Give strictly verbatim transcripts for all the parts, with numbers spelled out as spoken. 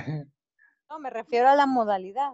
No, me refiero a la modalidad.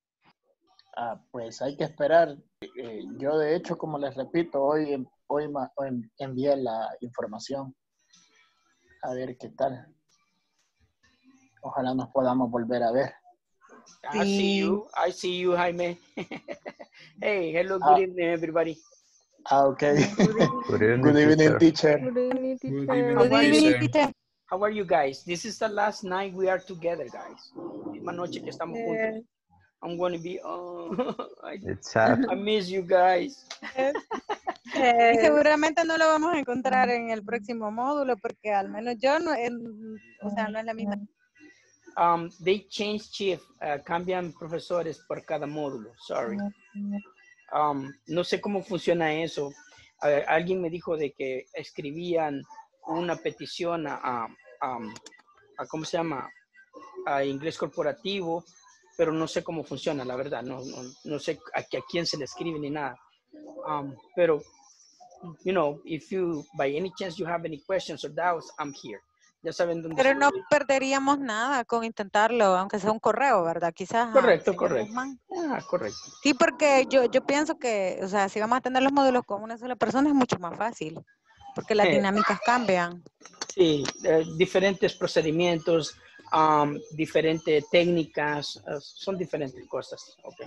Ah, pues hay que esperar. Eh, yo de hecho, como les repito, hoy, hoy, ma- hoy envié la información. A ver qué tal. Ojalá nos podamos volver a ver. I see Sí. you. I see you, Jaime. Hey, hello, good Ah. evening, everybody. Ah, ok. Good evening, Good evening, teacher. teacher. Good evening, Good teacher. evening, How are you? evening, teacher. teacher. How are you guys? This is the last night we are together, guys. Misma noche que estamos juntos. Yes. I'm going to be, oh, I, It's sad. I miss you guys. Y Yes. seguramente no lo vamos a encontrar en el próximo módulo porque al menos yo no, en- o sea, no es la misma. Um, they change shift, uh, cambian profesores por cada módulo, sorry. Um, no sé cómo funciona eso. Uh, alguien me dijo de que escribían una petición a, a, a, a ¿cómo se llama? A inglés corporativo, pero no sé cómo funciona, la verdad. No, no, no sé a, a quién se le escribe ni nada. Um, pero, you know, if you, by any chance you have any questions or doubts, I'm here. Ya saben dónde Pero no estoy. perderíamos nada con intentarlo, aunque sea un correo, ¿verdad? Quizás. al Correcto, señor correcto. Guzmán. Ah, correcto. Sí, porque yo, yo pienso que, o sea, si vamos a tener los módulos con una sola persona es mucho más fácil, porque las Eh. dinámicas cambian. Sí, eh, diferentes procedimientos, um, diferentes técnicas, uh, son diferentes cosas. Okay.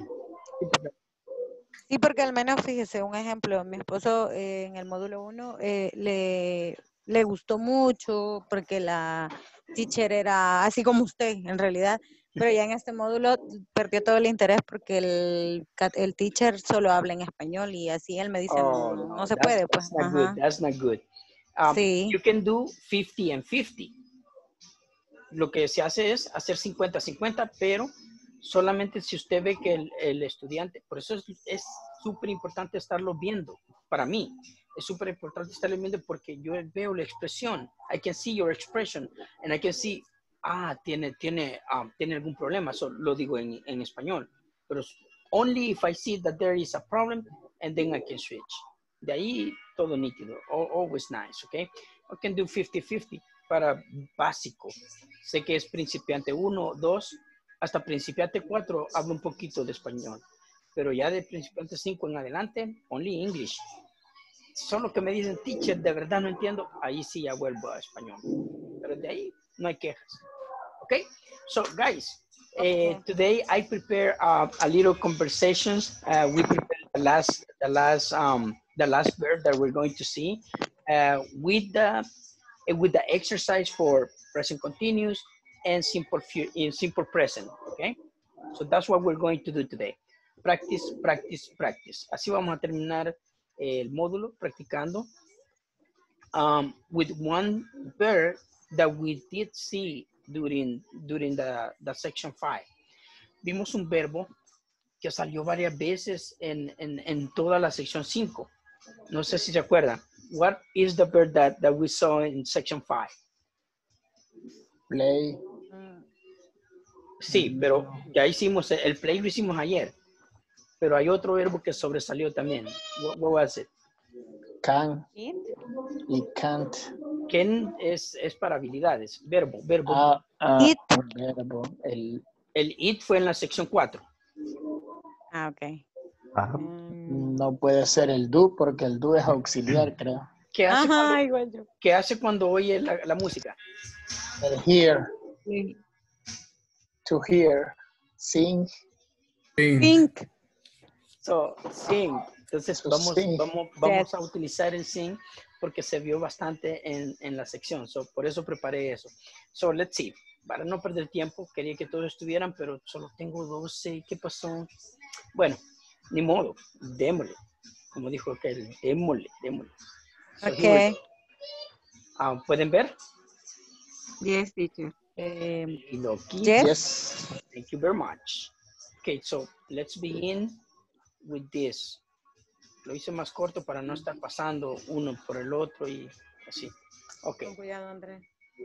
Sí, porque al menos, fíjese, un ejemplo, mi esposo eh, en el módulo uno eh, le, le gustó mucho porque la teacher era así como usted, en realidad, pero ya en este módulo perdió todo el interés porque el, cat- el teacher solo habla en español y así él me dice, Oh, no, no no, se that's, puede, pues. that's not Ajá. good. That's not good. Um, Sí. You can do fifty and fifty. Lo que se hace es hacer cincuenta cincuenta, pero solamente si usted ve que el, el estudiante, por eso es súper importante estarlo viendo. Para mí es súper importante estarlo viendo porque yo veo la expresión. I can see your expression and I can see, ah, tiene, tiene, um, tiene algún problema. Eso lo digo en, en español. Pero only if I see that there is a problem and then I can switch. De ahí todo nítido. Always nice, okay? I can do fifty fifty para básico. Sé que es principiante uno, dos, hasta principiante cuatro hablo un poquito de español. Pero ya de principiante cinco en adelante, only English. Solo que me dicen, teacher, de verdad no entiendo, ahí sí ya vuelvo a español. Pero de ahí no hay quejas. Okay? So, guys, Okay. uh, today I prepare uh, a little conversations. Uh, we prepare the last, the last, um, the last verb that we're going to see uh, with the with the exercise for present continuous and simple in simple present. Okay, so that's what we're going to do today. Practice, practice, practice. Así vamos a terminar el módulo practicando um, with one verb that we did see during during the, the section five. Vimos un verbo que salió varias veces en, en, en toda la sección cinco. No sé si se acuerdan. What is the verb that, that we saw in section five? Play. Sí, pero ya hicimos, el play lo hicimos ayer. Pero hay otro verbo que sobresalió también. What, what was it? Can ¿Sí? y can't. Can es, es para habilidades. Verbo, verbo. Ah, ah, It. el verbo. El, El it fue en la sección cuatro. Ah, ok. Ah, Mm. no puede ser el do porque el do es auxiliar, creo. ¿Qué hace, Ajá, cuando, igual yo. ¿qué hace cuando oye la, la música? El hear, Sí. to hear, sing, Think. Think. So, sing. Entonces to vamos, sing. vamos, vamos Yes. a utilizar el sing porque se vio bastante en, en la sección. So, por eso preparé eso. So, let's see. Para no perder tiempo, quería que todos estuvieran, pero solo tengo doce. ¿Qué pasó? Bueno, ni modo. Démosle. Como dijo aquel, démosle, démosle. So, Ok. here we go. Ah, ¿pueden ver? Yes, teacher. Eh, Y Loki. yes. Yes. Thank you very much. Okay, so let's begin with this. Lo hice más corto para no estar pasando uno por el otro y así. Okay, Con cuidado, Andrés.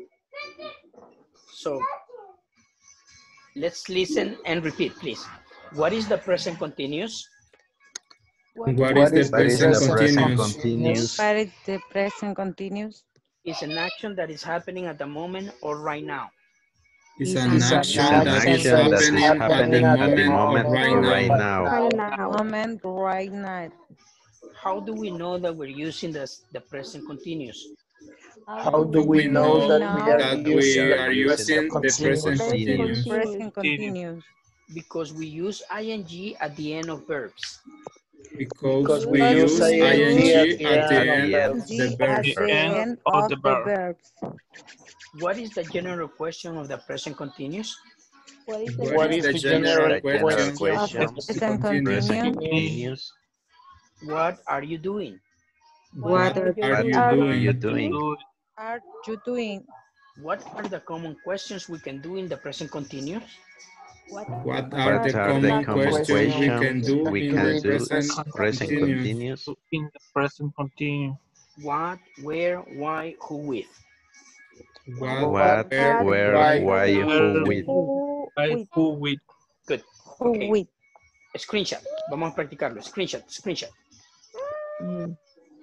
so let's listen and repeat, please. What is the present continuous? What What is the is the what is the present present continuous? continuous? What is the present continuous? Is an action that is happening at the moment or right now. Is Is an an It's an action action that action is that that is is happening at the happening at the moment moment right right now. now. Right now. moment right now. How do we know that we're using the, the present continuous? How do We we know We know that we know are that using we the are present using the present continuous? Present continuous present continuous. continuous Because we use ing at the end of verbs. because Because we we because use we use ing use at ing the at the end of end of verbs. the ing at verbs. the end of the verbs. What is the general question of the present continuous? What is the What What is is the the general general The general question question Of of the the question, of the present continuous? present continuous. continuous. What are you doing? What What are you are doing? you Are What are you doing? doing? are you doing? What are the common questions we can do in the present continuous? What What are What the What are the common are common questions we questions can do we in the can do do present present continuous? continuous? In the present continuous. What, where, why, who with? What, What, where, where, why, why, who who with? who I with? who with Good. Who Okay. with? Screenshot. Vamos a practicarlo. Screenshot, screenshot. Mm.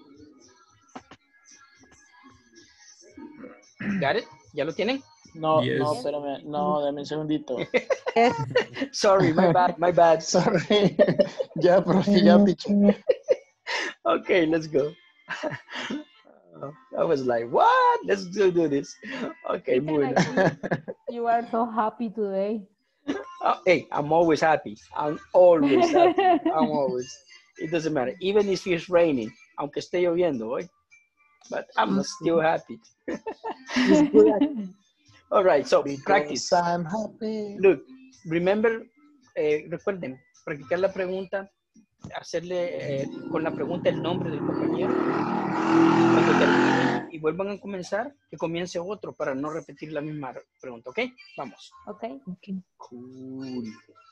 Got it? ¿Ya lo tienen? No, no, Yes. espérame, no, dame un segundito. Yes. Sorry, my bad, my bad. Sorry. Ya, profe, ya, teacher. Okay, let's go. I was like, what? Let's do, do this. Okay, Teacher, muy I see you are so happy today. Oh, hey, I'm always happy. I'm always happy. I'm always. It doesn't matter. Even if it's raining, aunque esté lloviendo hoy, but I'm still happy. All right, so practice. Because I'm happy. Look, remember, eh, recuerden, practicar la pregunta, hacerle eh, con la pregunta el nombre del compañero. Cuando terminen y vuelvan a comenzar, que comience otro para no repetir la misma pregunta, ¿ok? Vamos. Okay. Cool.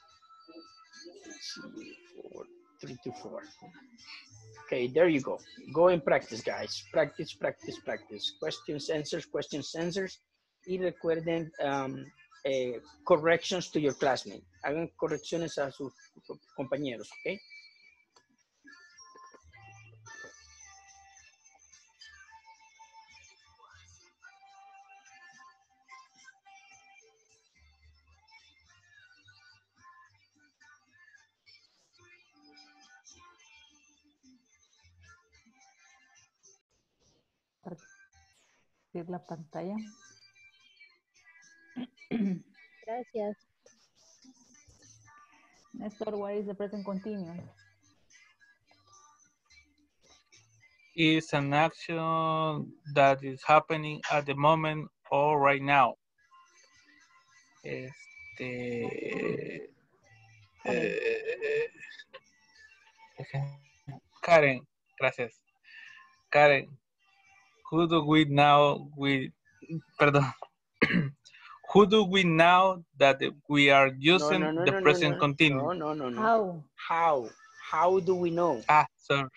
Four, three to four. Okay, there you go. Go and practice, guys. Practice, practice, practice. Questions, answers, questions, answers. Y recuerden um, eh, corrections to your classmate. Hagan correcciones a sus compañeros, ¿ok? Compartir la pantalla. Gracias. Nestor, what is the present continuous? is an action that is happening at the moment or right now. Este, eh, Karen, gracias. Karen, who do we now we perdón. Who do we know that we are using no, no, no, the no, present no, continuous? No, no, no, no. How? How? How do we know? Ah, sorry.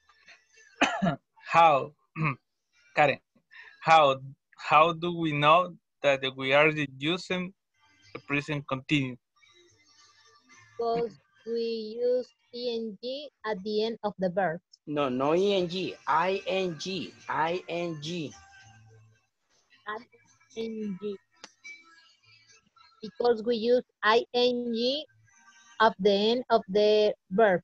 How? Karen, how how do we know that we are using the present continuous? Because we use ing at the end of the verb. No, no ing, ing, ing. ing. Because we use ing at the end of the verb.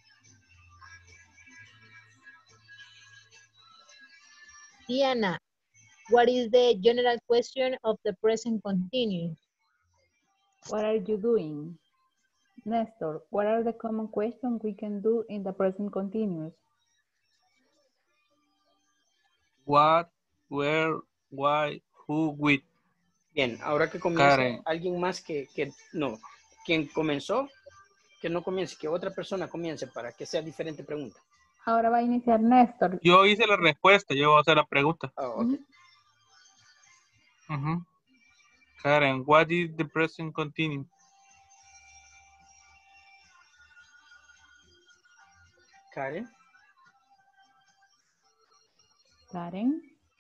Diana, what is the general question of the present continuous? What are you doing? Nestor, what are the common questions we can do in the present continuous? What, where, why, who, with. Bien, ahora que comience, Karen. alguien más que, que, no, quien comenzó, que no comience, que otra persona comience para que sea diferente pregunta. Ahora va a iniciar Néstor. Yo hice la respuesta, yo voy a hacer la pregunta. Oh, okay. Uh-huh. Karen, what is the present continuous? Karen. Karen.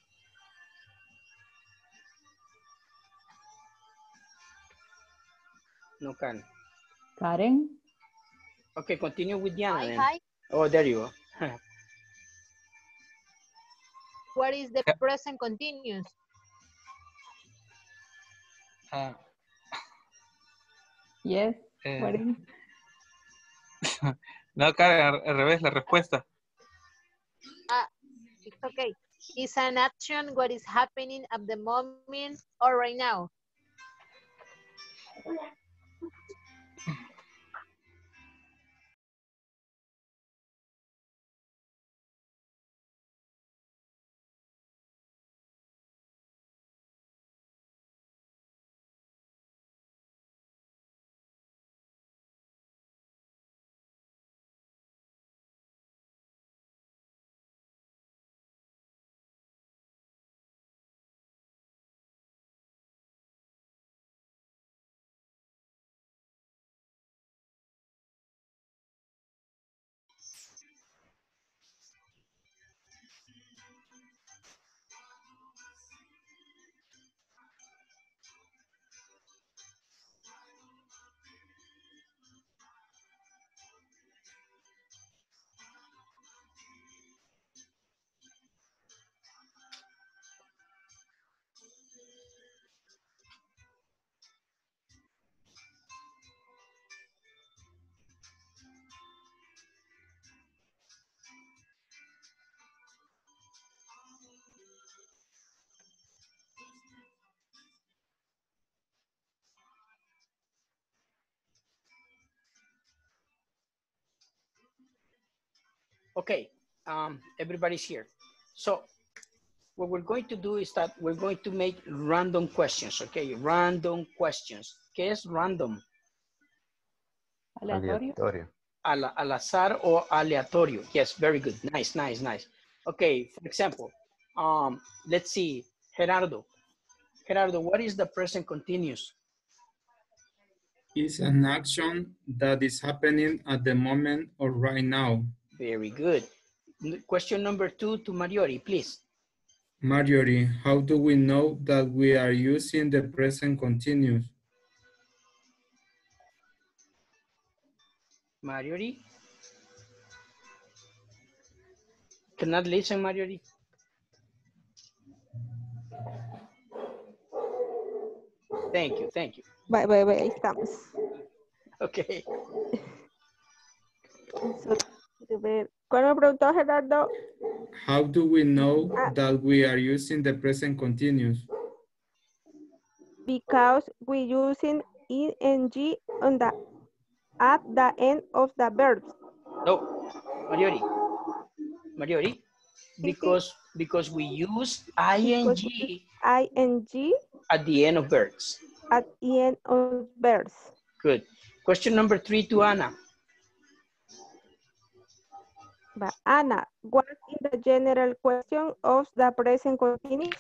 No, Karen. Karen. Okay, continue with Diana Hi, then. hi. Oh, there you go. What is the present continuous? Ah, Yes. eh, What is? no, Karen, al, al revés, la respuesta. Ah, it's okay. Is an action what is happening at the moment or right now? Okay, um, everybody's here. So what we're going to do is that we're going to make random questions, okay? Random questions. ¿Qué es random? Aleatorio. Aleatorio. Al, al azar o aleatorio. Yes, very good. Nice, nice, nice. Okay, for example, um, let's see, Gerardo. Gerardo, what is the present continuous? Is an action that is happening at the moment or right now. Very good. Question number two to Mariori, please. Marjorie, how do we know that we are using the present continuous? Marjorie? Cannot listen, Marjorie. Thank you, thank you. Bye, bye, bye, ahí estamos. Okay. So, a ver, ¿cuál me preguntó Gerardo? How do we know Ah. that we are using the present continuous? Because we using ing on the at the end of the verbs. No, Mariori. Mariori, because because we use ing ing at the end of verbs. at the end of verbs. Good. Question number three to Anna. But Anna, what is the general question of the present continuous?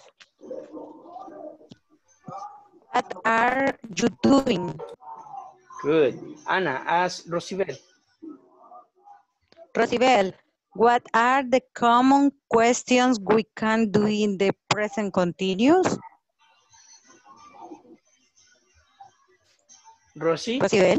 What are you doing? Good. Anna, ask Rosibel. Rosibel, what are the common questions we can do in the present continuous? Rosy? Rosibel?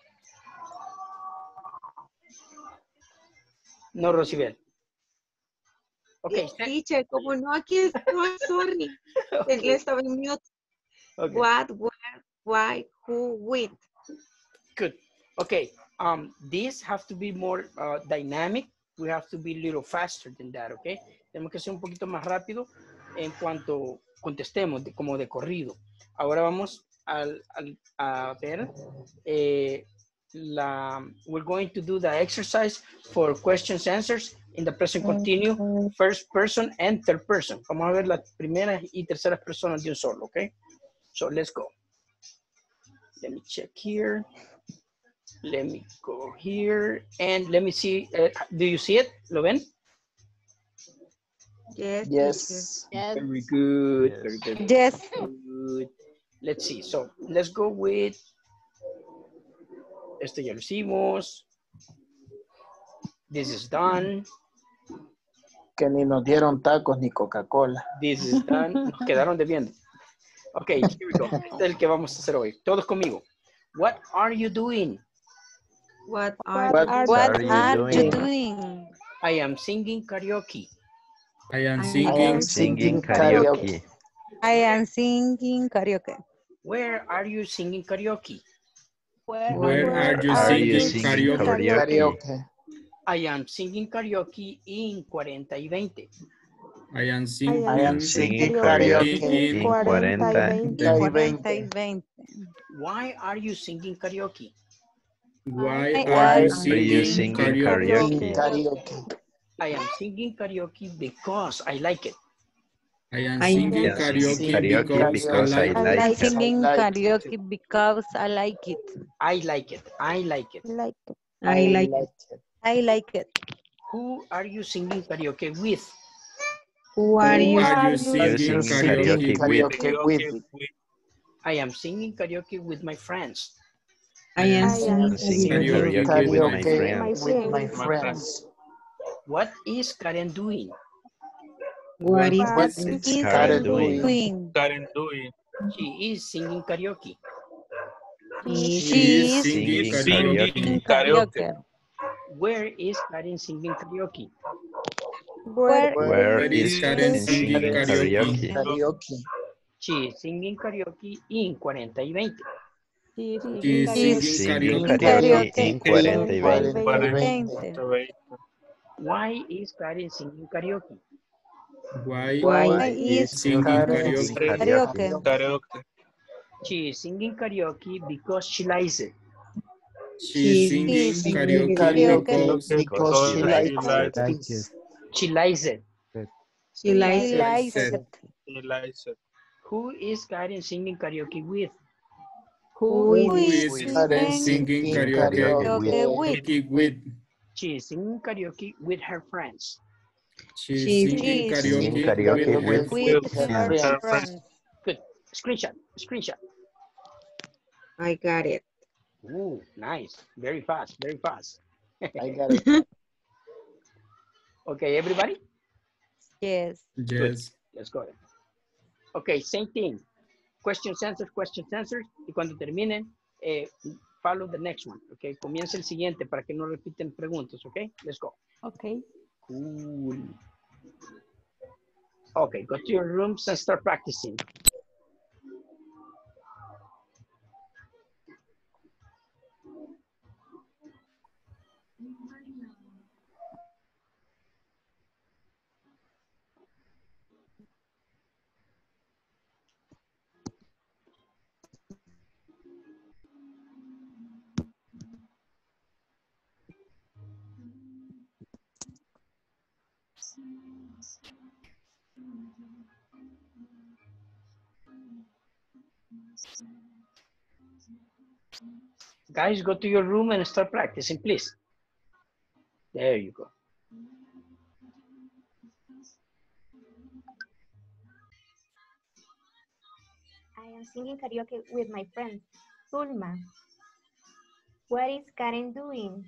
No, Rosibel. Okay. Yes, teacher, como no aquí estoy, sorry. Okay. Okay. Estaba en mute. Okay. What, where, why, who, with. Good. Okay. Um, these have to be more uh, dynamic. We have to be a little faster than that, okay? Tenemos que ser un poquito más rápido en cuanto contestemos, de, como de corrido. Ahora vamos al, al, a ver eh, la, we're going to do the exercise for questions answers in the present continuous, first person and third person. Vamos a ver las primeras y terceras personas de un solo, okay? So let's go. Let me check here. Let me go here and let me see. Uh, do you see it? ¿Lo ven? Yes. Yes. Yes. Very good. Yes. Very good. Yes. Good. Let's see. So let's go with. Esto ya lo hicimos. This is done. Que ni nos dieron tacos ni Coca-Cola. This is done. Nos quedaron debiendo. Ok, here we go. Este es el que vamos a hacer hoy. Todos conmigo. What are you doing? What are What you What are you are you doing? doing? I am singing karaoke. I am I singing. I am Singing singing karaoke. karaoke. I am singing karaoke. Where are you singing karaoke? Where, Where are are you Are you singing singing karaoke? karaoke? Karaoke. I am singing karaoke in cuarenta y veinte. I am I singing I am am singing singing karaoke karaoke in in cuarenta y cuarenta veinte. y cuarenta y veinte. veinte. Why are you singing karaoke? Why Why are are you you Are you singing singing karaoke? karaoke? Karaoke. I am singing karaoke because I like it. I am I I singing am singing karaoke karaoke because I because I like I it. like I'm like it. singing like karaoke because I like it. I like it. I like it. like it. I I like it. like it. I like it. Who are you singing karaoke with? Who are Who you? are you You're singing singing karaoke karaoke with. with? Karaoke with. I am singing karaoke with my friends. I I am am I am singing I'm singing singing karaoke. karaoke with my karaoke Karaoke with my friends. with my friends. friends. What is Karen doing? What is What What is It's is Is Karen Karen doing. doing. doing. Karen doing. She is singing karaoke. she he? she She is is singing Singing Singing karaoke? singing karaoke. karaoke. Where is Karen singing karaoke? where Where Where Where Where is is is Karen Karen is singing singing Karen karaoke? singing karaoke? karaoke? She is singing karaoke in cuarenta y veinte. She is she She singing is she is is singing Singing singing karaoke karaoke karaoke in In cuarenta in y cuarenta y veinte. cuarenta y veinte. veinte. veinte. Why is Karen singing karaoke? Why Why Why Why Why is is is singing Karen Karen singing karaoke? singing karaoke? karaoke? Karaoke. She is singing karaoke because she likes it. She is She is She singing is singing singing singing karaoke karaoke. karaoke because karaoke Because because she she Because likes she likes it. likes it. it. She likes it. She likes she it. likes said it. She likes it. Who is Karen singing karaoke with? Who Who is Who who is is Who Karen is singing singing singing singing karaoke karaoke with? karaoke karaoke with? karaoke with? She is singing karaoke with her friends. She is She is singing She is Singing karaoke singing karaoke with her karaoke with with with friends. her her friends. Her friends. friends. friends. Good. Screenshot. Screenshot. I got it. Ooh, nice. Very fast. Very fast. I got it. Okay, everybody? Yes. Good. Yes. Let's go. Okay, same thing. Questions, answers, questions, answers. Y cuando terminen, eh, follow the next one. Okay, comienza el siguiente para que no repiten preguntas. Okay, let's go. okay? Cool. Okay, go to your rooms and start practicing. Guys, go to your room and start practicing, please. There you go. I am singing karaoke with my friend, Zulma. What is Karen doing?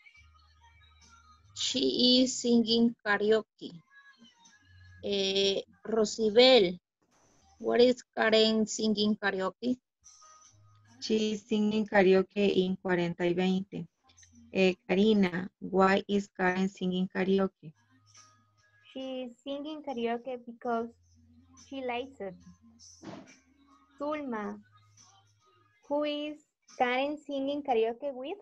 She is singing karaoke. Eh, Rosibel, what is Karen singing karaoke? She is singing karaoke in cuarenta y veinte. Eh, Karina, why is Karen singing karaoke? She is singing karaoke because she likes it. Zulma, who is Karen singing karaoke with?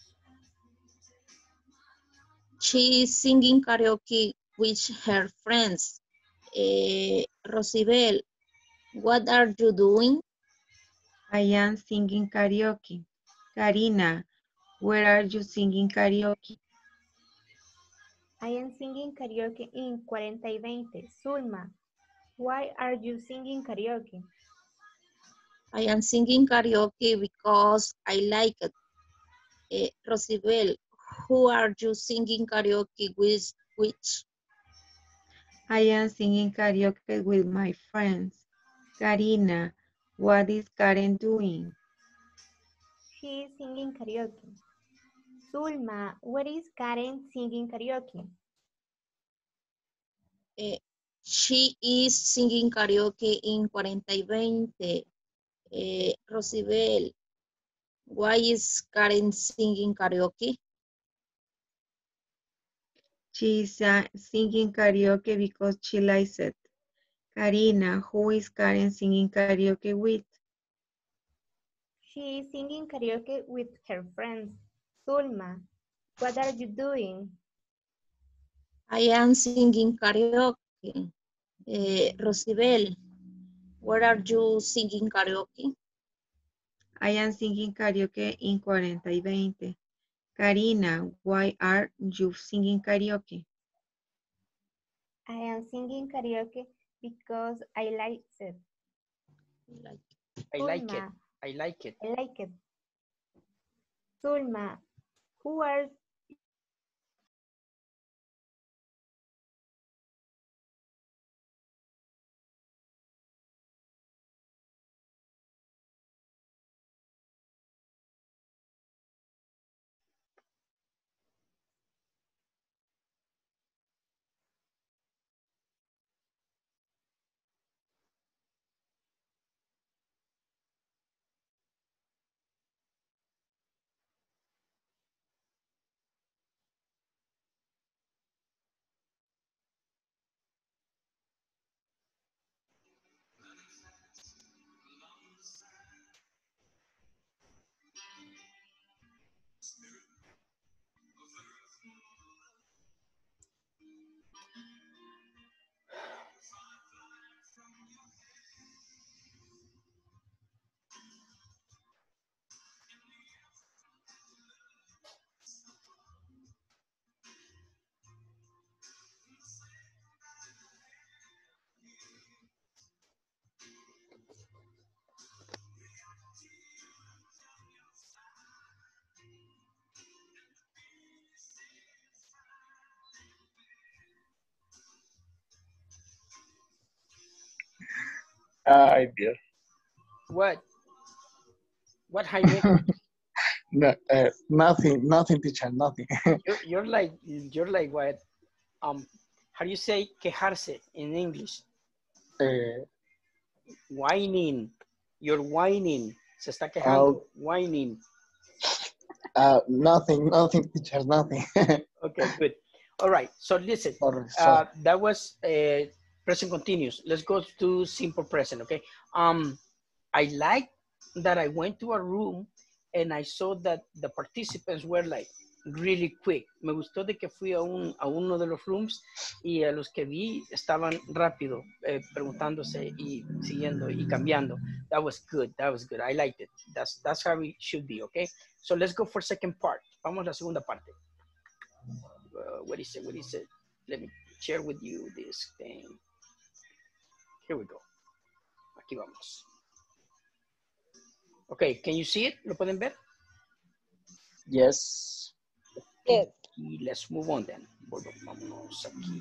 She is singing karaoke with her friends. Eh, Rosibel, what are you doing? I am singing karaoke. Karina, where are you singing karaoke? I am singing karaoke in cuarenta y veinte. Zulma, why are you singing karaoke? I am singing karaoke because I like it. Eh, Rosibel, who are you singing karaoke with? Which? I am singing karaoke with my friends. Karina, what is Karen doing? She is singing karaoke. Zulma, what is Karen singing karaoke? Eh, she is singing karaoke in cuarenta y veinte. Eh, Rosibel, why is Karen singing karaoke? She is uh, singing karaoke because she likes it. Karina, who is Karen singing karaoke with? She is singing karaoke with her friends. Zulma, what are you doing? I am singing karaoke. Eh, Rosibel, where are you singing karaoke? I am singing karaoke in cuarenta y veinte. Karina, why are you singing karaoke? I am singing karaoke because I like it. I like it. Zulma, I like it. I like it. Zulma, who are Ay, Dios. What? What, Jaime? No, uh, nothing, nothing, teacher, nothing. you're, you're like, you're like what? Um, how do you say quejarse in English? Uh, Whining. You're whining. Se está quejando. uh, Whining. uh, nothing, nothing, teacher, nothing. Okay, good. All right. So listen, Sorry, uh, sorry. that was uh, present continuous. Let's go to simple present. Okay. Um, I like that I went to a room and I saw that the participants were like really quick. Me gustó de que fui a, un, a uno de los rooms y a los que vi estaban rápido eh, preguntándose y siguiendo y cambiando. That was good. That was good. I liked it. That's, that's how it should be. Okay. So let's go for second part. Vamos a la segunda parte. Uh, what is it? What is it? Let me share with you this thing. Here we go. Aquí vamos. Okay, can you see it? ¿Lo pueden ver? Yes. Yes. Y let's move on then. Vámonos aquí.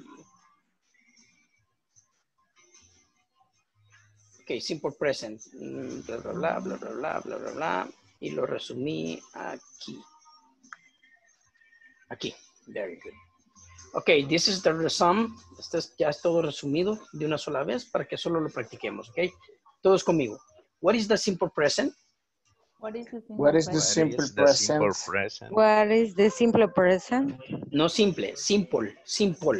Okay, simple present. Bla, bla, bla, bla, bla, bla, bla, bla, bla. Y lo resumí aquí. Aquí. Very good. Okay, this is the sum. Esto es, ya es todo resumido de una sola vez para que solo lo practiquemos, okay? Todos conmigo. What is the simple present? What is the simple What is the present? simple What is the simple present? present? What is the simple present? No simple, simple, simple.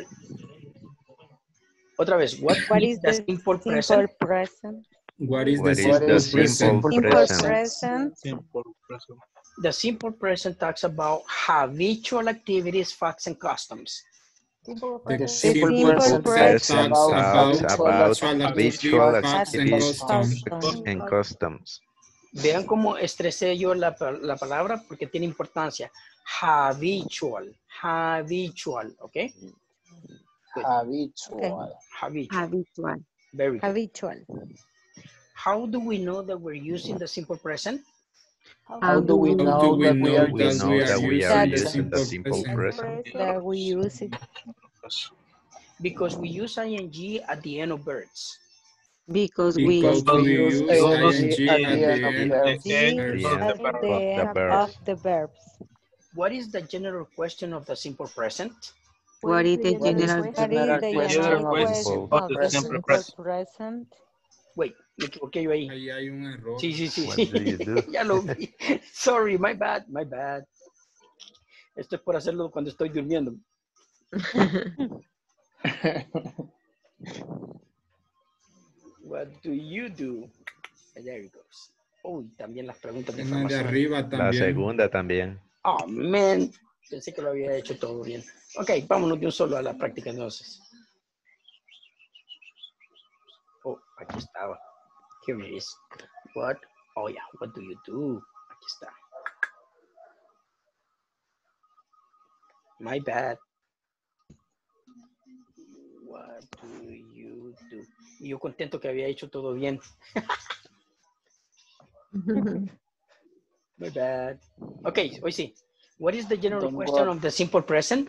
Otra vez, what, What is is the the simple simple present? present? What is the What is What simple the is the present? simple simple Simple present? present. Simple present. The simple present talks about habitual activities, facts, and customs. Simple The The present. simple simple present present talks Present about talks habitual about habitual activities, habitual activities, facts, facts, and and activities, customs. customs. facts, and customs. Vean cómo estresé yo la, la palabra porque tiene importancia. Habitual, habitual, ¿ok? Good. Habitual. Okay. Habitual, Habitual. very good. Habitual. How do we know that we're using the simple present? How How do we How know do we that we know are We that using know we the are that we simple are That using present? the simple simple present present. that we use it Because we use ing at the end of verbs. Because we because Because we we use use ing ing at at the end the of end The of verbs. end at verbs. the of end the at verb. the of the end verbs. of the verbs. What is the general question of the simple present? What is the What is general the What is general the The question general general of the question question simple of of the the simple present? simple present. present? Wait, me equivoqué yo ahí. Ahí hay un error. Sí, sí, sí. What do you do? Ya lo vi. Sorry, my bad, my bad. Esto es por hacerlo cuando estoy durmiendo. What do you do? There it goes. Uy, también las preguntas de En la de información. arriba La también. segunda también. Oh, man. Pensé que lo había hecho todo bien. Ok, vámonos de un solo a la práctica entonces. Oh, aquí estaba. Here it is. What? Oh, yeah. What do you do? Aquí está. My bad. What do you do? Y yo contento que había hecho todo bien. My bad. Okay, hoy sí. What is the general Don't question go- of the simple present?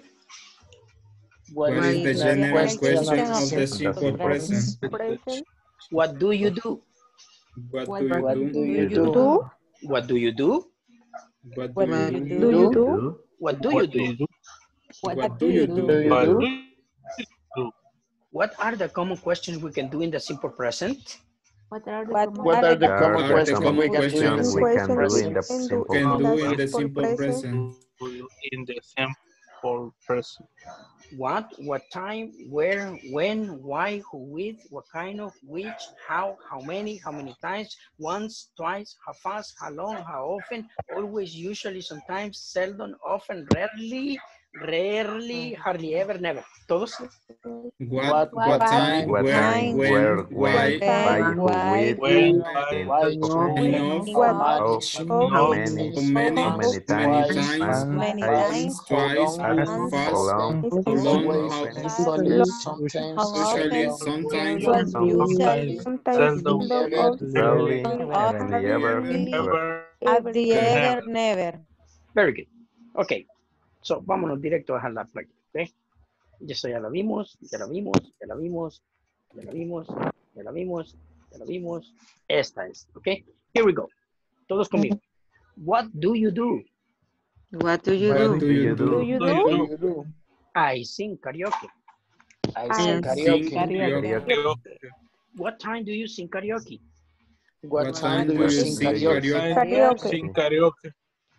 What What is the general question of the simple present? Present. What do you do? What What do you What do? do you do? do? What do you do? What What do do you you do? do? do? What do you do? What do you Do do? you What do? do you do? What are the common questions we can do in the simple present? What are the What common What are the What common are the questions common we can do in the questions we simple can do in present? the And do simple Can in do the in the simple simple present. present. In the simple present. What, what time, where, when, why, who with, what kind of, which, how, how many, how many times, once, twice, how fast, how long, how often, always, usually, sometimes, seldom, often, rarely, rarely, hardly ever, never. ¿Todos? What, What, what time, What where, time, when, where, why, when, by, time, who, why, with, When, in, why, in, why, enough, What, how how, of, how no, many, how many, how many many times, times, many fast, times, once, how twice, long, how once, how fast, long, is how on long, always, how usually, long, sometimes, how usually, often, seldom, sometimes, was sometimes, usually, sometimes, seldom, hardly seldom, ever, of, rarely, often, hardly ever, hardly, ever. ever, hardly ever. ever, never. never. Very good. Ok. So, vámonos directo a la práctica. ¿Ok? Ya eso ya la vimos, ya la vimos, ya la vimos, ya la vimos, ya la vimos, ya la vimos. Esta es. ¿Ok? Here we go. Todos conmigo. What do you do? What do you what do? do you Do do? you Do you do? do do? you do? I sing karaoke. I I sing I Sing karaoke. karaoke. Karaoke. What time do you sing karaoke? What What time time do do you you sing sing do you karaoke? karaoke? I karaoke. sing karaoke.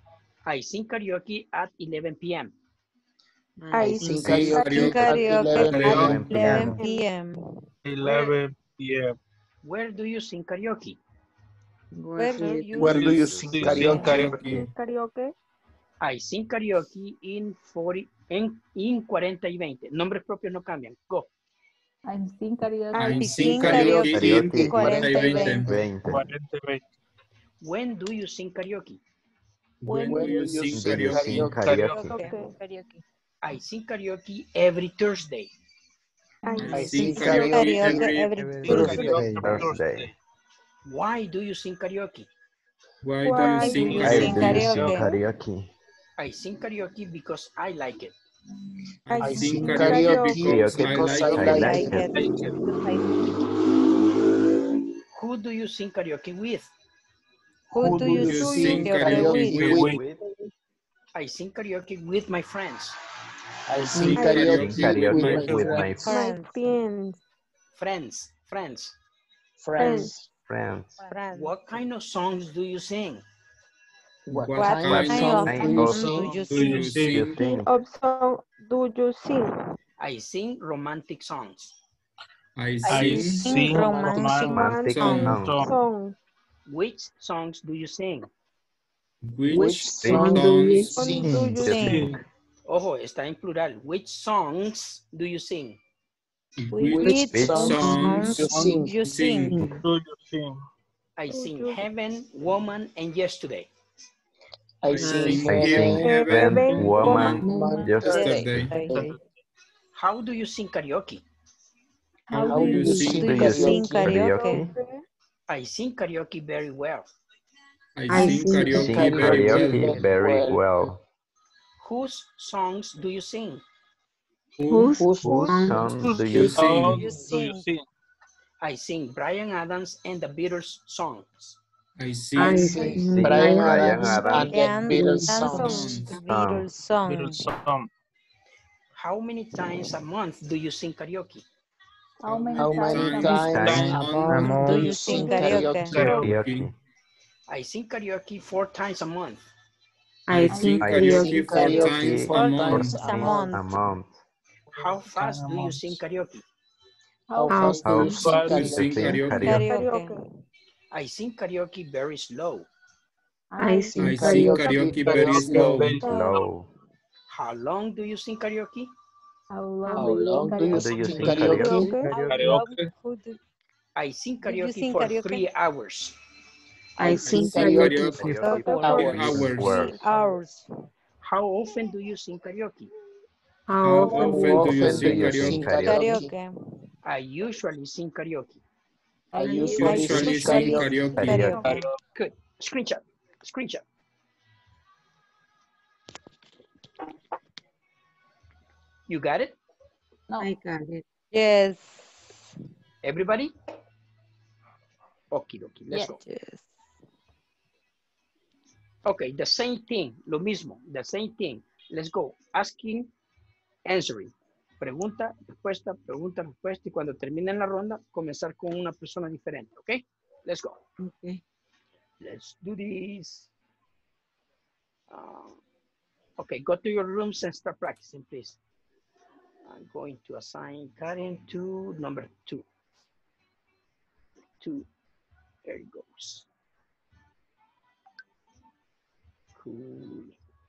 I sing karaoke at eleven p m I I sing Sing karaoke Sing karaoke at karaoke eleven at p m eleven p m eleven p m Where, eleven p m where do you sing karaoke? Where Where do do you you Where do you sing sing Do you sing karaoke? karaoke? Karaoke. I sing karaoke in forty, en, in cuarenta y veinte. Nombres propios no cambian. Go. I'm sing karaoke. I'm I sing sing karaoke karaoke in Karaoke cuarenta y cuarenta y veinte. veinte. cuarenta y veinte. When do you sing karaoke? When When do do you you sing sing do you sing karaoke? karaoke? karaoke? Karaoke. I sing karaoke every Thursday. I I I sing sing karaoke karaoke Karaoke every every Thursday. Tuesday. Thursday. Why do you sing karaoke? Why do you Why Do sing you Why sing do you karaoke? sing karaoke? karaoke? I sing karaoke because I like it. I I I sing sing sing karaoke karaoke karaoke because I because like I Because I I it. like like it. like it. it. Like it. Because I like it. Who do you sing karaoke with? Who Who do do you you You sing sing sing karaoke karaoke with? karaoke with. with? I sing karaoke with my friends. I I sing sing I Sing karaoke karaoke with with my karaoke my with friends. my friends. my Friends. friends. Friends, friends. Friends. Friends. friends. Friends. What kind of songs do you sing? What What What kind of What kind kind of of song kind do you of song songs do sing? you do you do sing? you sing? King sing? of song do you sing? I sing romantic songs. I I I sing sing sing romantic romantic Romantic Romantic song. songs. song. song. Which songs do you sing? Which Which Which song do you songs Song sing? do do you you sing? sing? Ojo, está en plural. Which songs do you sing? which Which Which Which songs songs do you songs Songs sing? do you sing? sing? do you sing? I do sing you Heaven, Woman, and Yesterday. I I sing sing I Him, sing heaven, Heaven, Heaven, Heaven, Woman, Woman, woman, Yesterday. Yesterday. Yesterday. How do you sing karaoke? How How do How do do you you you sing sing Do karaoke? you sing sing karaoke? karaoke? karaoke? I sing karaoke very well. I I sing sing You karaoke sing very well. karaoke very well. Whose songs do you sing? Whose whose Whose Whose song songs Whose do you you sing? songs Do you do you sing? sing? I sing Bryan Adams and the Beatles songs. I I sing I sing sing Brian Sing Brian Bryan Adams and Adams the Brian Beatles Adams, songs. Song. the songs. Beatles Little song. song. How many times a month do you sing karaoke? How How many How many times many a times month? a times times a month month Do do do you you you sing sing sing karaoke? karaoke? Karaoke. karaoke? I sing karaoke four times a month. I I I sing sing I sing karaoke Sing karaoke four karaoke times karaoke a four four four month. times times a a times month. a month. month. How fast do you Diamonds. sing karaoke? How How how fast do How you fast sing Do Fast you do you sing karaoke? sing karaoke? karaoke? karaoke? Karaoke. I sing karaoke very slow. I I sing I sing karaoke very slow. Very slow. How long do you sing karaoke? How How long How do you long sing do you How do you karaoke? sing sing karaoke? karaoke? How Karaoke. long could you, I sing did you karaoke sing for karaoke? three hours. I I sing sing Sing karaoke karaoke karaoke for for For four four three hours. hours. hours. Three Hours. hours. How often do you sing karaoke? How How often How do often you do you often do sing you karaoke? sing Karaoke. karaoke? Karaoke. I usually sing karaoke. I I I usually sing Usually usually sing sing karaoke. karaoke. karaoke. Karaoke. Good. Screenshot. Screenshot. You got it? I got it. Yes. Everybody? Okie dokie. Let's Yes. go. Yes. Okay, the same thing. Lo mismo. The same thing. Let's go. Asking, answering. Pregunta, respuesta, pregunta, respuesta. Y cuando terminen la ronda, comenzar con una persona diferente. ¿Ok? Let's go. Okay. Let's do this. Uh, okay, go to your rooms and start practicing, please. I'm going to assign Karen to number two. Two. There it goes. Cool.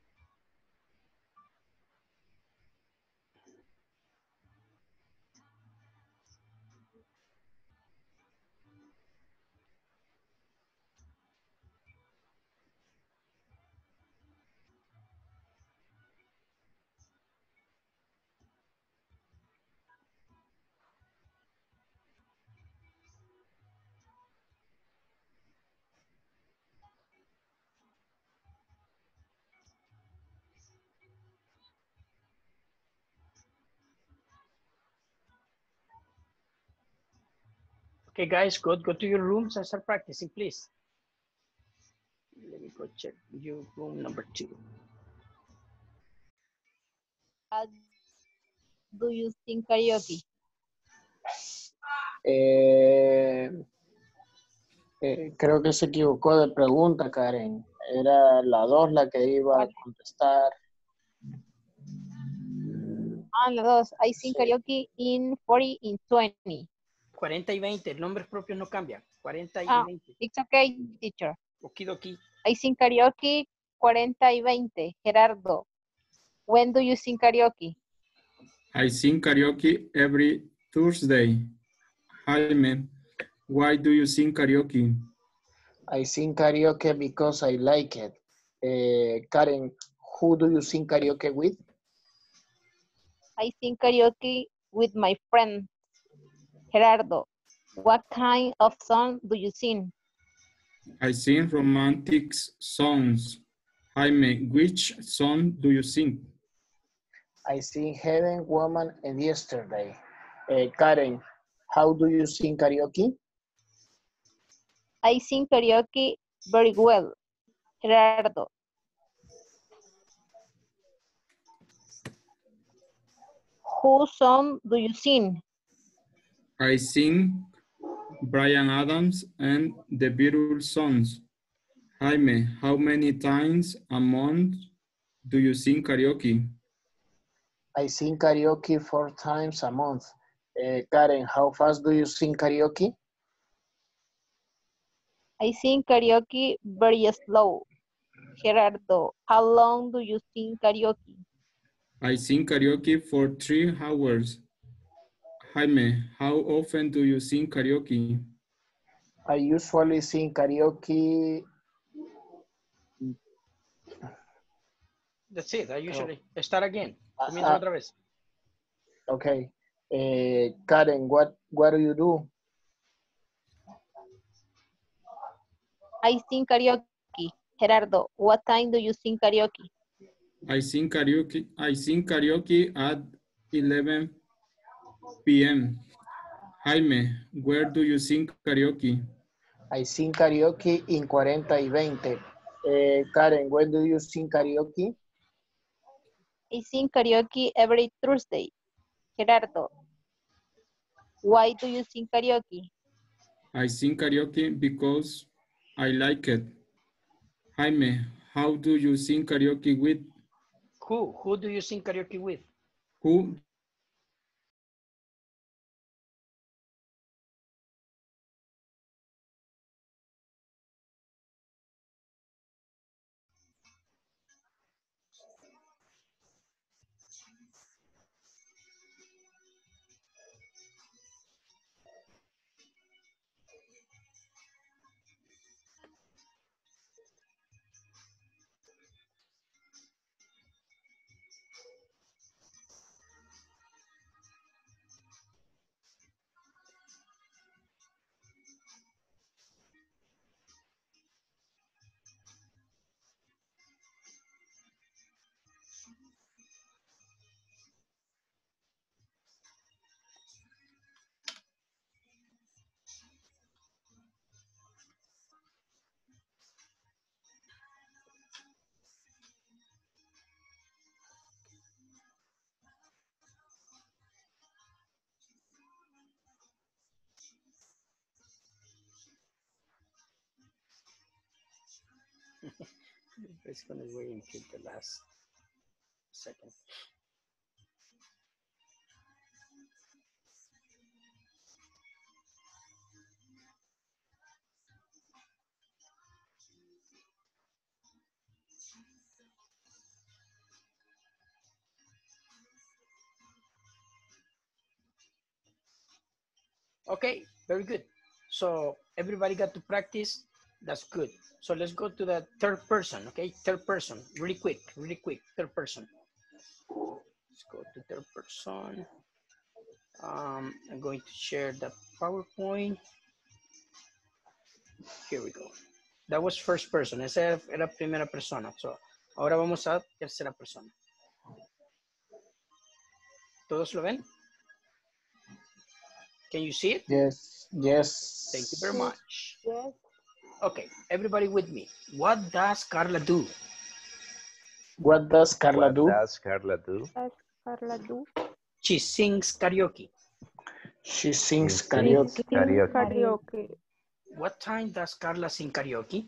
Okay, guys, go, go to your rooms and start practicing, please. Let me go check your room number two. How do you sing karaoke? Eh, eh, creo que se equivocó de pregunta, Karen. Era la dos la que iba a contestar. Ah, la dos. I sing Sí. karaoke in forty in twenty. cuarenta y veinte, nombres propios no cambian. cuarenta y Ah, veinte. it's okay, teacher. Okidoki. I sing karaoke cuarenta y veinte. Gerardo, when do you sing karaoke? I sing karaoke every Thursday. Jaime, why do you sing karaoke? I sing karaoke because I like it. Eh, Karen, who do you sing karaoke with? I sing karaoke with my friend. Gerardo, what kind of song do you sing? I sing romantic songs. Jaime, which song do you sing? I sing Heaven, Woman, and Yesterday. Eh, Karen, how do you sing karaoke? I sing karaoke very well. Gerardo, whose song do you sing? I sing Brian Adams and the Beatles songs. Jaime, how many times a month do you sing karaoke? I sing karaoke four times a month. Eh, Karen, how fast do you sing karaoke? I sing karaoke very slow. Gerardo, how long do you sing karaoke? I sing karaoke for three hours. Jaime, how often do you sing karaoke? I usually sing karaoke. That's it, I usually start again. Uh, Comienza uh, otra vez. okay. Eh, Karen, what, what do you do? I sing karaoke. Gerardo, what time do you sing karaoke? I sing karaoke. I sing karaoke at eleven p m Jaime, where do you sing karaoke? I sing karaoke in cuarenta y veinte. Eh, Karen, when do you sing karaoke? I sing karaoke every Thursday. Gerardo, why do you sing karaoke? I sing karaoke because I like it. Jaime, how do you sing karaoke with? Who? Who do you sing karaoke with? Who It's going to wait until the last second. Okay, very good. So everybody got to practice. That's good. So let's go to the third person, okay? Third person, really quick, really quick, third person. Let's go to third person. Um, I'm going to share the PowerPoint. Here we go. That was first person. Esa era primera persona. So ahora vamos a tercera persona. ¿Todos lo ven? Can you see it? Yes, yes. Thank you very much. Yes. Okay, everybody with me. What does Carla do? What does Carla What do? does Carla do? What does Carla do? She sings karaoke. She sings She karaoke. sings karaoke. Karaoke. What time does Carla sing karaoke?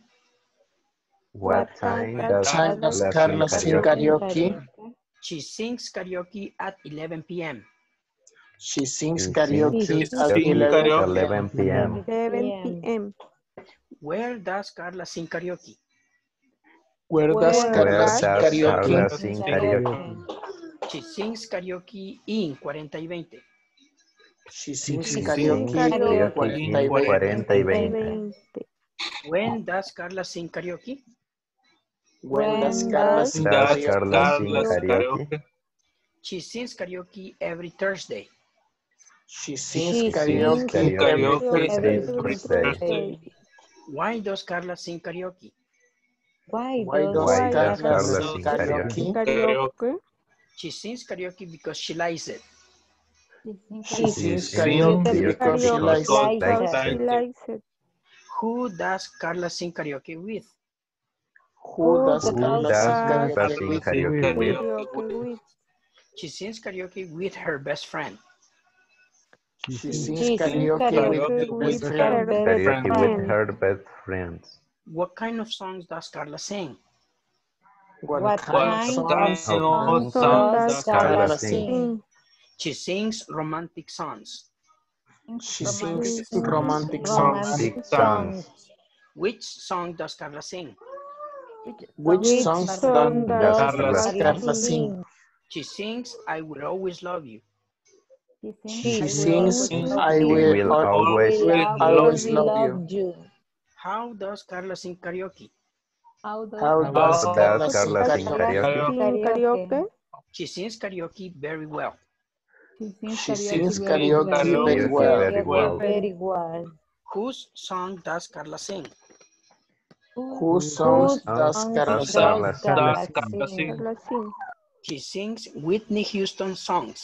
What time does Time does Carla Carla sing sing karaoke? karaoke? She sings karaoke at eleven p m She sings She karaoke sings at karaoke eleven at p m. eleven p m eleven p m Where does Carla sing karaoke? Where does Where Where Carla does sing does Carla karaoke? sing karaoke? She sings karaoke in cuarenta y veinte. She sings She karaoke sings in karaoke cuarenta in y veinte. cuarenta y veinte. When does Carla sing karaoke? When does When Carla does sing Does karaoke? Carla sing karaoke? She sings karaoke every Thursday. She She sings sings karaoke every karaoke Thursday. every Thursday. Why does Carla sing karaoke? Why Why does does Why Carla does sing Carla sing karaoke? karaoke? She sings karaoke because she likes it. She She sings sings karaoke because she karaoke likes because it. she likes She it. likes it. Who does Carla sing karaoke with? Who does Who Carla does sing Carla karaoke sing with? karaoke with? Karaoke with. She sings karaoke with her best friend. She sings She sings karaoke with karaoke her with best her friend. best Karaoke with friend. her best friends. What kind of songs does Carla sing? What What kind of kind songs How Song song does does Carla Carla sing? sing? She sings romantic songs. She Romantic sings Sing romantic songs. romantic Romantic songs. songs. Which song does Carla sing? Which Which songs song does Does does Carla does sing? Carla sing? Sing. She sings I Will Always Love You. She She I will always sings love I you. He will will al- always will Will always always love you. love you. How does Carla sing karaoke? How does How How does does Carla sing Carla sing karaoke? karaoke? sing karaoke? She sings karaoke very well. She sings Karaoke karaoke very Karaoke well. very well. Very well. Whose song does Carla sing? Whose Whose songs does songs Carla does sing? Carla sing? Carla Carla sing? sing? Carla sing. She sings Whitney Houston songs.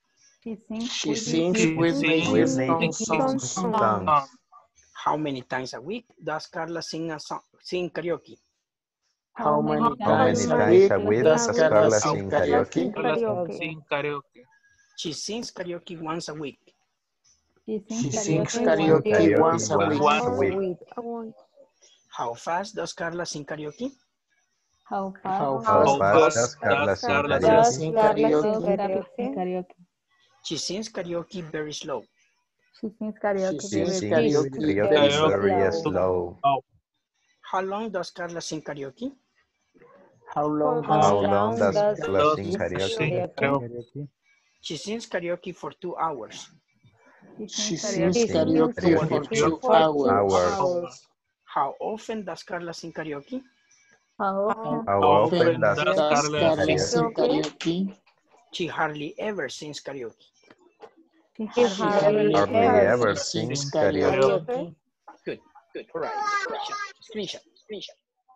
She sings She Whitney sings Whitney Houston Houston songs. song. songs. How many times a week does Carla sing a song, sing karaoke? How many How many times a times week a week does does Carla Carla sing sing Carla karaoke? sing Carla karaoke. sing karaoke. She sings karaoke once a week. She She sings sings karaoke karaoke once a once week. Once a a week. week. I want. How fast does Carla sing karaoke? How How How fast How fast does does fast Carla does sing Carla Carla Does sing? karaoke? sing Carla sing karaoke? karaoke? She sings karaoke very slow. She She sings sings karaoke Very very karaoke slow. very slow. slow. Oh, How long does Carla sing karaoke? How long How does How How Carla long long does sing does Carla does sing karaoke? sing karaoke? karaoke? She sings karaoke for two hours. She She sings sings karaoke for Karaoke for two karaoke for two two hours. hours. hours. How often does Carla sing karaoke? How How How How Often often often does does does Carla Carla sing Carla sing? sing karaoke? karaoke? She hardly ever sings karaoke. She She hardly hardly Hardly ever ever ever sings sings sings karaoke. karaoke. karaoke. Good, good. All right. Screenshot, screenshot, screenshot.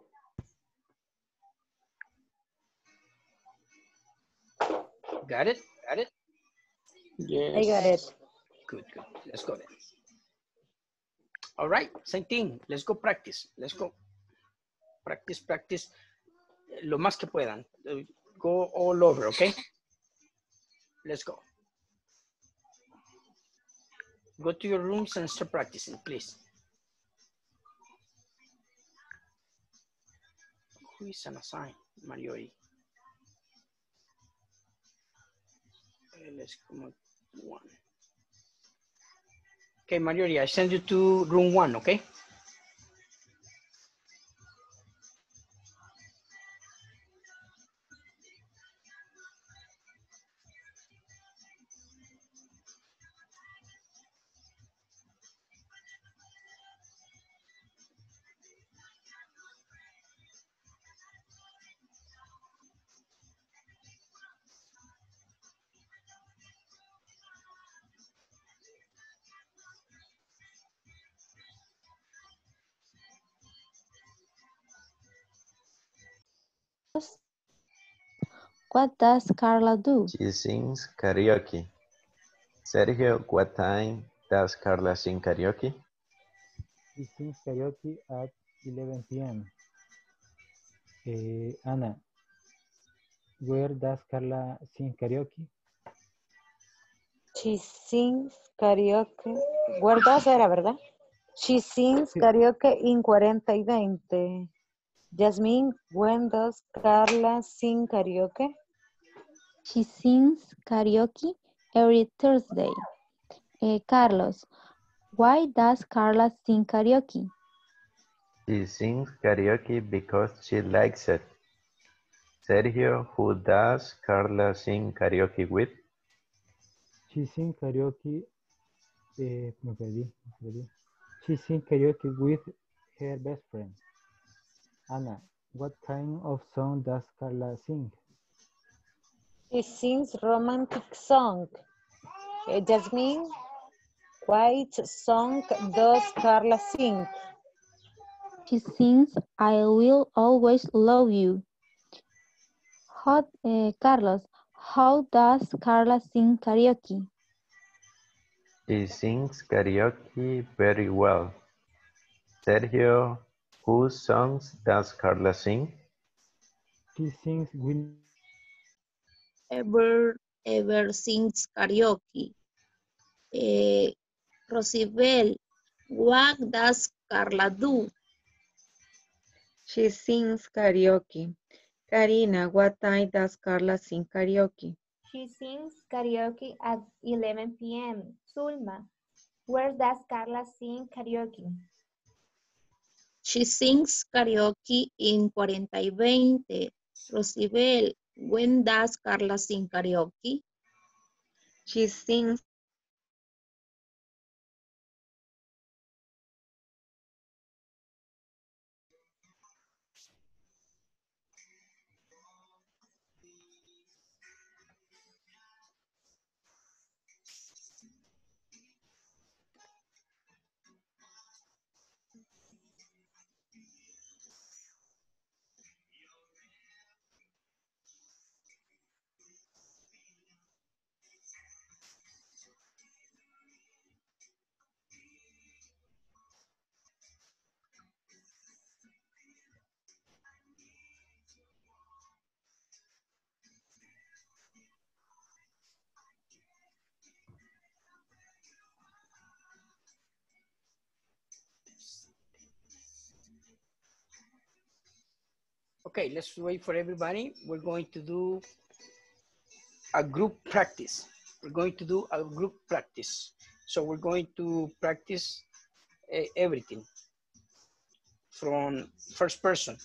Got it? Got it? I got it. Yes. Good, good. Let's go then. All right, same thing. Let's go practice. Let's go. Practice, practice. Lo más que puedan. Go all over, okay? Let's go. Go to your rooms and start practicing, please. quiz and assign, Mariori. Let's come up one. Okay, Mariori, I send you to room one, okay? What does Carla do? She sings karaoke. Sergio, what time does Carla sing karaoke? She sings karaoke at eleven p m Eh, Anna, where does Carla sing karaoke? She sings karaoke. Where does era, ¿verdad? She sings karaoke in cuarenta y veinte. Jasmine, when does Carla sing karaoke? She sings karaoke every Thursday. Eh, Carlos, why does Carla sing karaoke? She sings karaoke because she likes it. Sergio, who does Carla sing karaoke with? She sings karaoke. Eh, me perdí, me perdí. She sings karaoke with her best friend. Anna, what kind of song does Carla sing? She sings romantic song. Uh, Jasmine, what song does Carla sing? She sings I Will Always Love You. How, uh, Carlos, how does Carla sing karaoke? She sings karaoke very well. Sergio, whose songs does Carla sing? She sings Will. Ever, ever sings karaoke. Eh, Rosibel, what does Carla do? She sings karaoke. Karina, what time does Carla sing karaoke? She sings karaoke at eleven p m Zulma, where does Carla sing karaoke? She sings karaoke in cuarenta y veinte. Rosibel, when does Carla sing karaoke? She sings Okay, let's wait for everybody. We're going to do a group practice. We're going to do a group practice. So we're going to practice uh, everything from first person.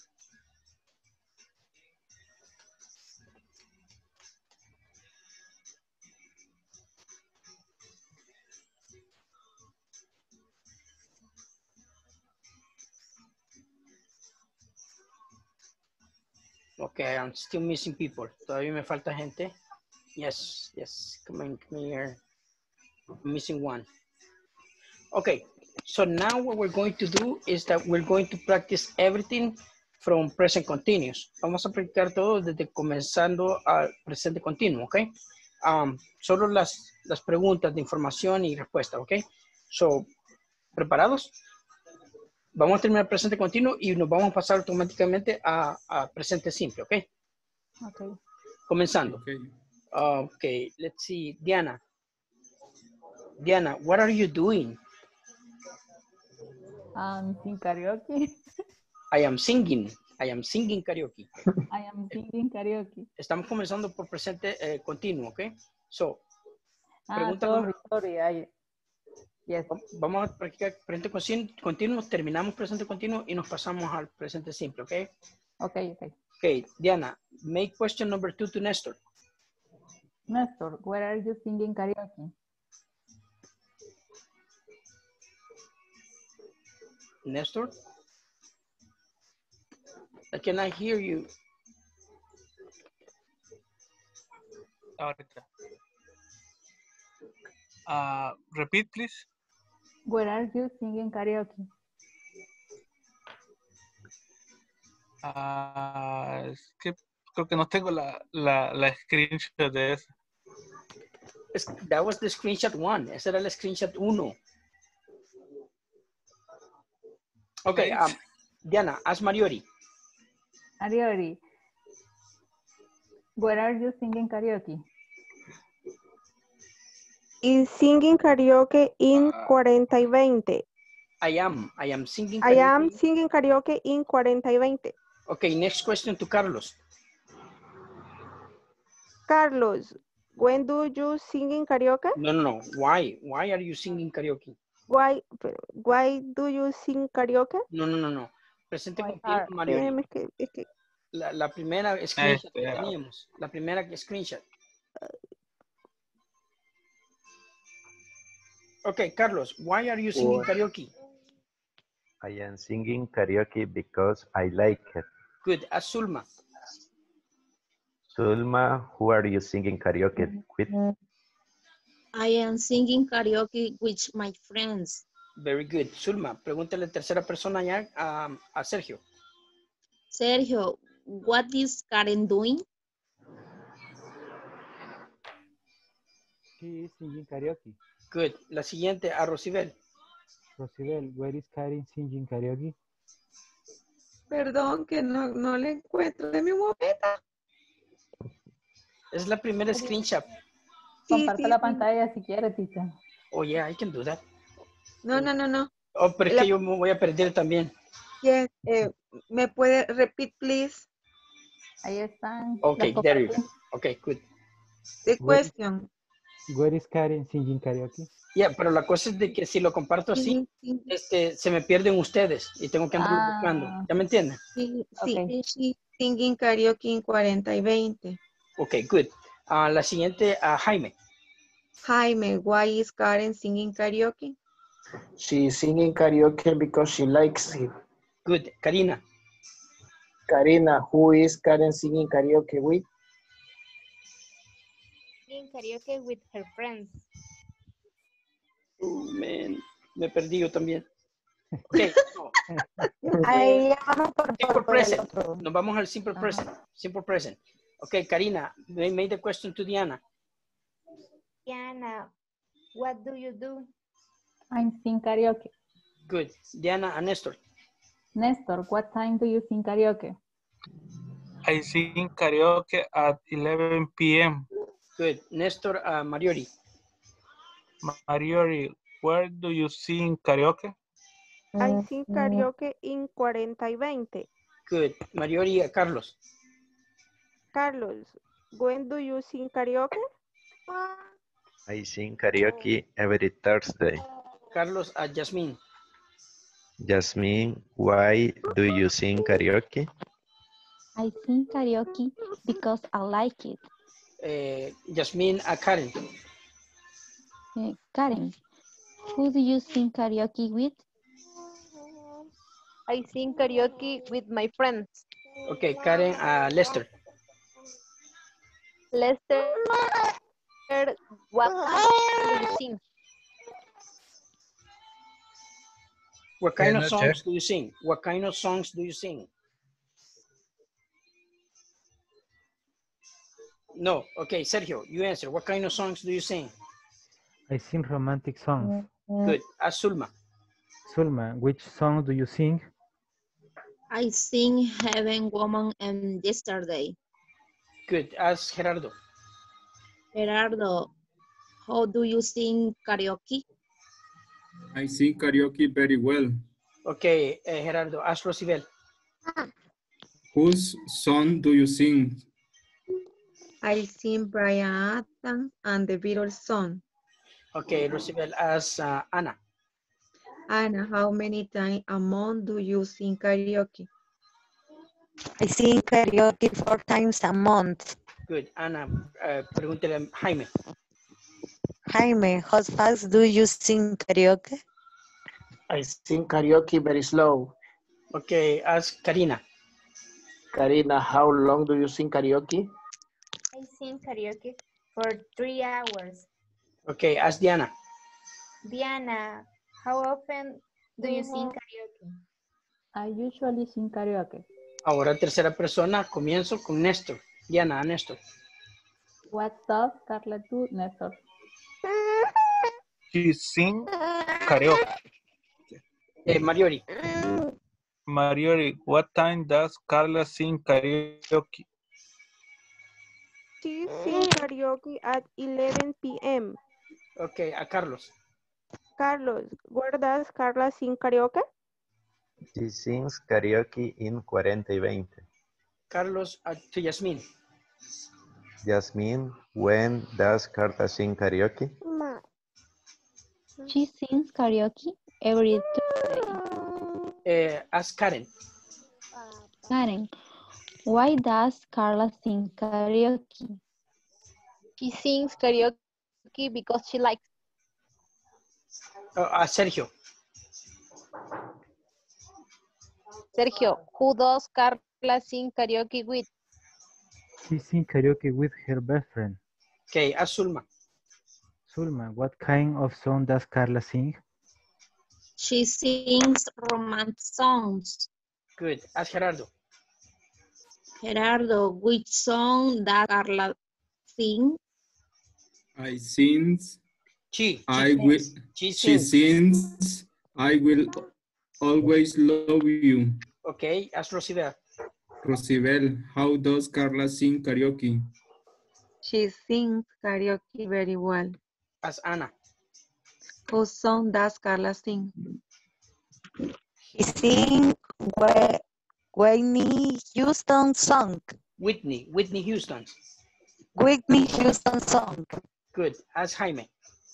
Okay, I'm still missing people. Todavía me falta gente. Yes, yes, come in, come here. I'm missing one. Okay, so now what we're going to do is that we're going to practice everything from present continuous. Vamos a practicar todo desde comenzando al presente continuo, ok? Um, solo las, las preguntas de información y respuesta, ok? So, ¿preparados? Vamos a terminar el presente continuo y nos vamos a pasar automáticamente a, a presente simple, ¿ok? Ok. Comenzando. Okay. Ok, let's see. Diana. Diana, what are you doing? Um, sing karaoke. I am singing. I am singing karaoke. I am singing karaoke. Estamos comenzando por presente eh, continuo, ¿ok? So, Ah, pregunta sorry, número- sorry. I, yes. Vamos a practicar presente con- continuo, terminamos presente continuo y nos pasamos al presente simple, ¿ok? Okay, okay. Okay, Diana, make question number two to Nestor. Nestor, where are you singing karaoke? Nestor? I cannot hear you. Ahorita. Uh, repeat, please. Where are you singing karaoke? Ah, es que creo que no tengo la, la, la screenshot de eso. Es- That was the screenshot one. Ese era el screenshot uno. Okay, um, Diana, ask Mariori. Ariori, where are you singing karaoke? In singing karaoke in cuarenta y veinte. I am. I am singing I karaoke. am singing karaoke in cuarenta y veinte. Okay, next question to Carlos. Carlos, when do you singing karaoke? No, no, no. Why? Why are you singing karaoke? Why, why do you sing karaoke? No, no, no, no. Presente Why continuo, are- Mariori. Espérame, es que- es que- La, la primera screenshot que Este, teníamos. La primera que screenshot. Okay, Carlos, why are you singing Why? karaoke? I am singing karaoke because I like it. Good. Ask Zulma. Sulma, who are you singing karaoke with? I am singing karaoke with my friends. Very good. Zulma, pregúntale en tercera persona ya a, a Sergio. Sergio, what is Karen doing? She is singing karaoke. Good. La siguiente a Rosibel. Rosibel, where is Karen singing karaoke? Perdón que no, no le encuentro de mi momento. Es la primera screenshot. Comparte sí, la sí. pantalla si quiere, teacher. Oh, yeah, I can do that. No, no, no, no. Oh, pero es La- que yo me voy a perder también. Yes, eh, ¿me puede repeat, please? Ahí están. Okay, las there you go. compartí. Okay, good. The Where- question. Where is Karen singing karaoke? Yeah, pero la cosa es de que si lo comparto así, Sí, sí, este, se me pierden ustedes y tengo que andar Ah. buscando. ¿Ya me entienden? sí, sí, Ok. sí, singing karaoke en cuarenta y veinte. Okay, good. Ah, la siguiente a Jaime. Jaime, why is Karen singing karaoke? She's singing karaoke because she likes it. Good. Karina. Karina, who is Karen singing karaoke with? Singing karaoke with her friends. Oh, man. Me perdí yo también. Okay. no. Ahí ya vamos por, Simple por, por el present. otro. Nos vamos al simple Ajá. present. Simple present. Okay, Karina, they made the question to Diana. Diana, what do you do? I'm sing karaoke. Good. Diana and Nestor. Nestor, what time do you sing karaoke? I sing karaoke at eleven p m Good. Nestor uh, Mariori. Mariori, where do you sing karaoke? I sing karaoke in cuarenta y veinte. Good. Mariori uh, Carlos. Carlos, when do you sing karaoke? I sing karaoke every Thursday. Carlos uh, Jasmine. Jasmine, why do you sing karaoke? I sing karaoke because I like it. Uh, Jasmine uh, Karen. Uh, Karen, who do you sing karaoke with? I sing karaoke with my friends. Okay, Karen uh, Lester. Lester, what do you sing? What kind Yeah, of no, songs sir. do you sing? What kind of songs do you sing? No. Okay, Sergio, you answer. What kind of songs do you sing? I sing romantic songs. Good. Ask Zulma. Sulma, which song do you sing? I sing Heaven Woman and Yesterday. Good. Ask Gerardo. Gerardo, how do you sing karaoke? I sing karaoke very well. Okay, uh, Gerardo. Ask Rosibel. Whose song do you sing? I sing Brian Adams and the Beatles song. Okay, Rosibel, as uh, Anna. Anna, how many times a month do you sing karaoke? I sing karaoke four times a month. Good. Anna, uh, pregúntele a Jaime. Jaime, how fast do you sing karaoke? I sing karaoke very slow. Okay, ask Karina. Karina, how long do you sing karaoke? I sing karaoke for three hours. Okay, ask Diana. Diana, how often do you sing karaoke? I usually sing karaoke. Ahora tercera persona, comienzo con Néstor. Diana, Néstor. What does Carla do, Néstor? She sing karaoke. Eh, Mariori. Mariori, what time does Carla sing karaoke? She sings karaoke at eleven p m Okay, a Carlos. Carlos, where does Carla sing karaoke? She sings karaoke in cuarenta y veinte. Carlos, uh, to Yasmin. Jasmine, when does Carla sing karaoke? She sings karaoke every Tuesday. Eh, ask Karen. Karen, why does Carla sing karaoke? She sings karaoke because she likes. Uh, uh, Sergio. Sergio, who does Carla sing karaoke with? She sings karaoke with her best friend. Okay, ask Zulma. Zulma, what kind of song does Carla sing? She sings romantic songs. Good. Ask Gerardo. Gerardo, which song does Carla sing? I sing. She. I will. She She sings. sings. I will always love you. Okay, ask Rosibel. Rosibel, how does Carla sing karaoke? She sings karaoke very well. Ask Anna. Whose song does Carla sing? He sing Wh- Whitney Houston song. Whitney. Whitney Houston. Whitney Houston song. Good. Ask Jaime.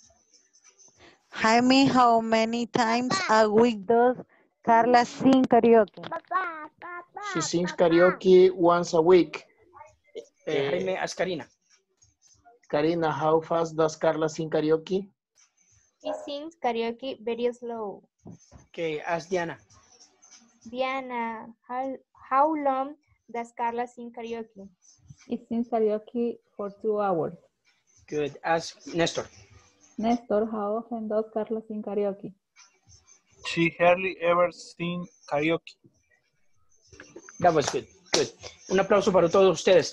Jaime, how many times a week does Carla sing karaoke? She sings karaoke once a week. Eh, Jaime, ask Karina. Karina, how fast does Carla sing karaoke? She sings karaoke very slow. Okay, ask Diana. Diana, how, how long does Carla sing karaoke? She sings karaoke for two hours. Good. Ask Nestor. Néstor, how often does Carla sing karaoke? She hardly ever sing karaoke. That was good. Good. Un aplauso para todos ustedes.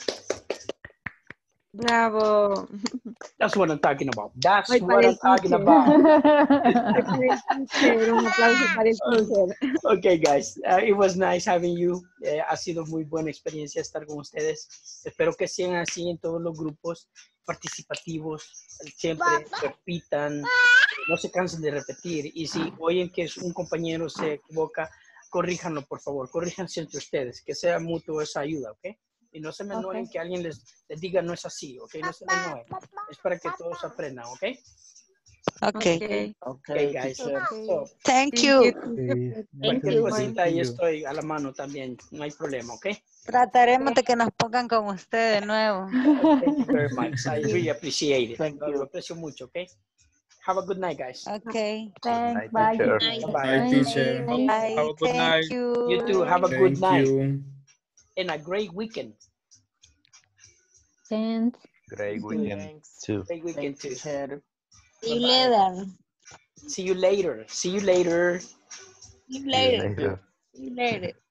Bravo. That's what I'm talking about. That's Hoy what para I'm el talking teacher. about. Hoy para el teacher. Un aplauso para el teacher. Okay, guys. Uh, it was nice having you. Eh, ha sido muy buena experiencia estar con ustedes. Espero que sean así en todos los grupos participativos. Siempre repitan. No se cansen de repetir. Y si oyen que un compañero se equivoca, corríjanlo, por favor. Corríjanse entre ustedes. Que sea mutuo esa ayuda, ¿ok? Y no se me enojen Okay. que alguien les, les diga no es así, ¿ok? No se me enojen. Es para que todos aprendan, ¿ok? Okay. Okay. Okay, guys. teacher. So, Thank Thank you. you. Okay, Thank cualquier you. cosita ahí you. estoy a la mano también. No hay problema, ¿ok? Trataremos de que nos pongan con usted de nuevo. Thank you very much. I really appreciate it. Thank Lo, you. lo aprecio mucho, ¿ok? Have a good night, guys. Okay. Thanks, Night, bye. teacher. Night. Bye-bye. Bye, teacher. Bye. Have a good night. Thank you. You too. Have a good Thank night you. and a great weekend. Thanks. Great weekend Thanks. too. Great weekend too. Teacher. See you Bye-bye. later. See you later. See you later. See you See you later. later. See you later.